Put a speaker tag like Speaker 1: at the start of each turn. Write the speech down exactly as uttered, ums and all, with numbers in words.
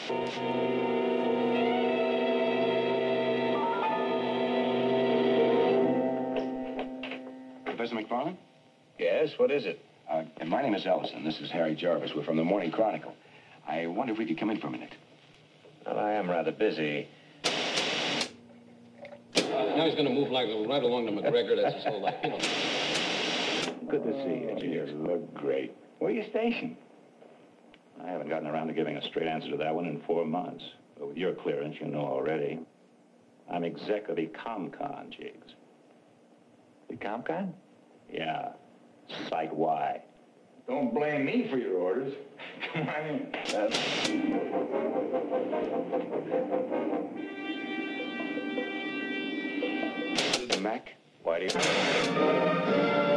Speaker 1: Professor McFarland?
Speaker 2: Yes, what is it?
Speaker 1: Uh, my name is Ellison. This is Harry Jarvis. We're from the Morning Chronicle. I wonder if we could come in for a minute.
Speaker 2: Well, I am rather busy.
Speaker 3: Uh, now he's going to move like right along to McGregor. That's his whole life, you know.
Speaker 4: Good to see you, engineer.
Speaker 1: You look great.
Speaker 4: Where are you stationed? I haven't gotten around to giving a straight answer to that one in four months. But with your clearance, you know already. I'm exec of the ComCon, Jiggs.
Speaker 5: The ComCon?
Speaker 4: Yeah. Site Y.
Speaker 5: Don't blame me for your orders. Come on in.
Speaker 1: Mac, why do you...